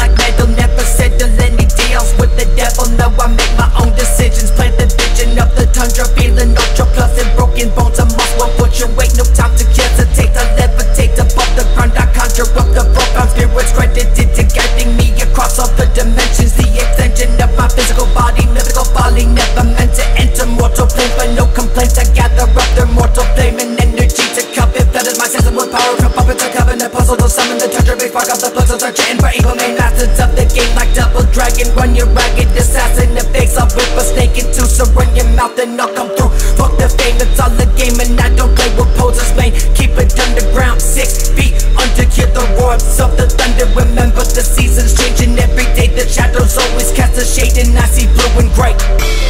like metal, never settle any deals with the devil. No, I make my own decisions, play the vision of the tundra, feeling ultra plus and broken bones. A muscle will put your weight, no time to hesitate, to levitate above the ground. I conjure up the profound spirits credited to guiding me across all the dimensions. The extension of my physical body, mythical folly, never meant to enter mortal plane, but no complaints. I gather up their mortal flame and energy to cover, flooded my system with power from puppets to cover the puzzle to summon the tundra, big spark of the blood, so searching for evil main masters of the game like double dragon. Run your ragged assassin, the face I'll whip a snake in two, so run your mouth and I'll come through. Fuck the fame, it's all a game and I don't play with posers, man. Keep it underground, 6 feet under, hear the roars of the thunder. Remember the seasons changing every day, the shadows always cast a shade and I see blue and gray.